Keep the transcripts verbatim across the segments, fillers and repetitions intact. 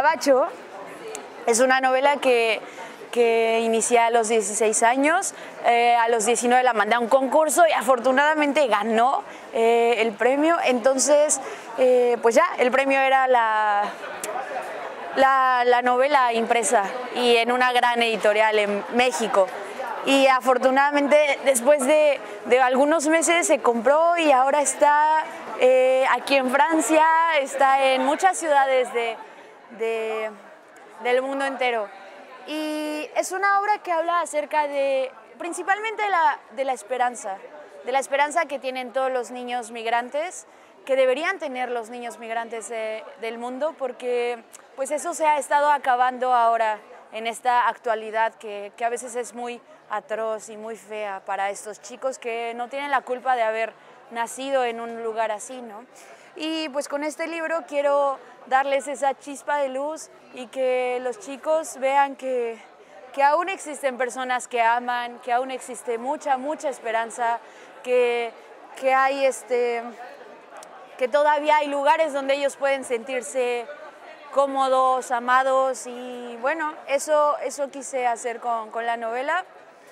Gabacho es una novela que, que inicié a los dieciséis años, eh, a los diecinueve la mandé a un concurso y afortunadamente ganó eh, el premio. Entonces, eh, pues ya, el premio era la, la, la novela impresa y en una gran editorial en México. Y afortunadamente después de, de algunos meses se compró y ahora está eh, aquí en Francia, está en muchas ciudades de, de, del mundo entero. Y es una obra que habla acerca de, principalmente de la, de la esperanza, de la esperanza que tienen todos los niños migrantes, que deberían tener los niños migrantes de, del mundo, porque pues eso se ha estado acabando ahora en esta actualidad que, que a veces es muy atroz y muy fea para estos chicos que no tienen la culpa de haber nacido en un lugar así, ¿no? Y pues con este libro quiero darles esa chispa de luz y que los chicos vean que, que aún existen personas que aman, que aún existe mucha, mucha esperanza, que, que hay este, que todavía hay lugares donde ellos pueden sentirse cómodos, amados, y bueno, eso, eso quise hacer con, con la novela.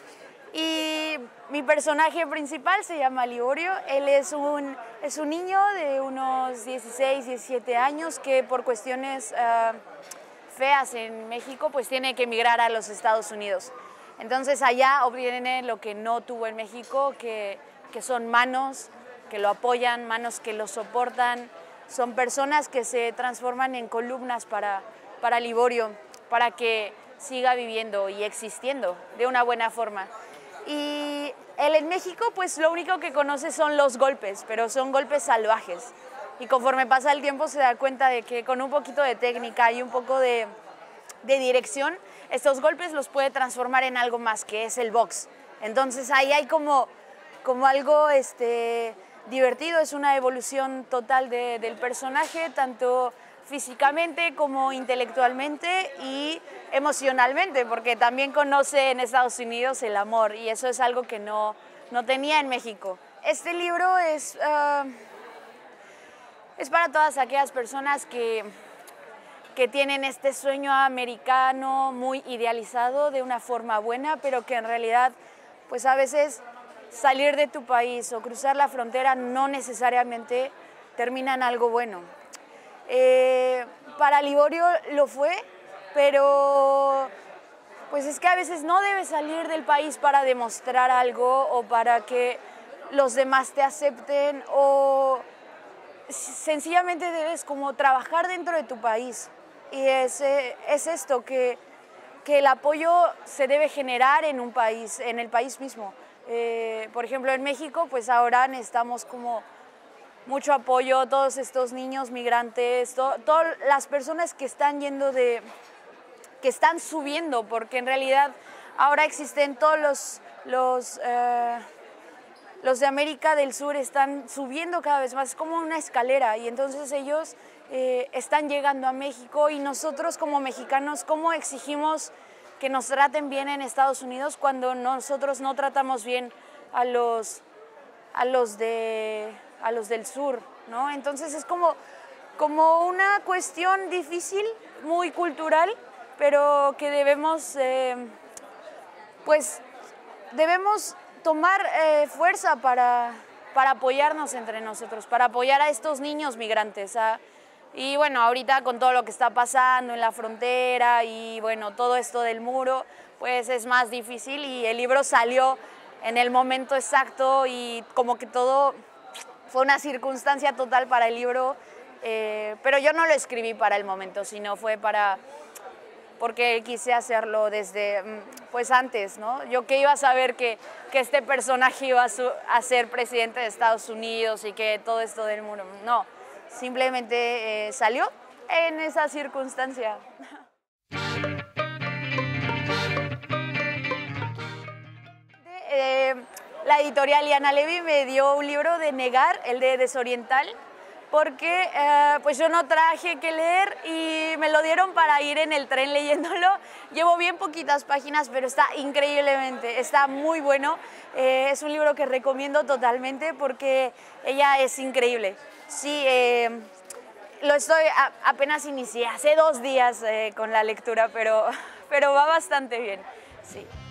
Y mi personaje principal se llama Liborio. Él es un, es un niño de unos dieciséis, diecisiete años que por cuestiones uh, feas en México pues tiene que emigrar a los Estados Unidos. Entonces allá obtiene lo que no tuvo en México, que, que son manos que lo apoyan, manos que lo soportan. Son personas que se transforman en columnas para, para Liborio, para que siga viviendo y existiendo de una buena forma. Y él en México, pues lo único que conoce son los golpes, pero son golpes salvajes. Y conforme pasa el tiempo se da cuenta de que con un poquito de técnica y un poco de, de dirección, estos golpes los puede transformar en algo más, que es el box. Entonces ahí hay como, como algo este, divertido, es una evolución total de, del personaje, tanto físicamente como intelectualmente y emocionalmente, porque también conoce en Estados Unidos el amor y eso es algo que no, no tenía en México. Este libro es, uh, es para todas aquellas personas que, que tienen este sueño americano muy idealizado de una forma buena, pero que en realidad pues a veces salir de tu país o cruzar la frontera no necesariamente termina en algo bueno. Eh, para Liborio lo fue, pero pues es que a veces no debes salir del país para demostrar algo o para que los demás te acepten, o sencillamente debes como trabajar dentro de tu país. Y es, es esto, que, que el apoyo se debe generar en un país, en el país mismo. Eh, por ejemplo, en México, pues ahora necesitamos como mucho apoyo, todos estos niños migrantes, to, todas las personas que están yendo de, que están subiendo, porque en realidad ahora existen todos los, los, eh, los de América del Sur están subiendo cada vez más, es como una escalera, y entonces ellos eh, están llegando a México y nosotros como mexicanos, ¿cómo exigimos que nos traten bien en Estados Unidos cuando nosotros no tratamos bien a los, a los de... a los del sur, ¿no? Entonces es como, como una cuestión difícil, muy cultural, pero que debemos, eh, pues, debemos tomar eh, fuerza para, para apoyarnos entre nosotros, para apoyar a estos niños migrantes. ¿Ah? Y bueno, ahorita con todo lo que está pasando en la frontera y bueno, todo esto del muro, pues es más difícil y el libro salió en el momento exacto y como que todo fue una circunstancia total para el libro, eh, pero yo no lo escribí para el momento, sino fue para, porque quise hacerlo desde, pues antes, ¿no? Yo que iba a saber que, que este personaje iba a, su, a ser presidente de Estados Unidos y que todo esto del muro, no, simplemente eh, salió en esa circunstancia. eh, La editorial Liana Levy me dio un libro de Negar, el de Desoriental, porque eh, pues yo no traje que leer y me lo dieron para ir en el tren leyéndolo. Llevo bien poquitas páginas, pero está increíblemente, está muy bueno. Eh, es un libro que recomiendo totalmente porque ella es increíble. Sí, eh, lo estoy, a, apenas inicié, hace dos días eh, con la lectura, pero, pero va bastante bien, sí.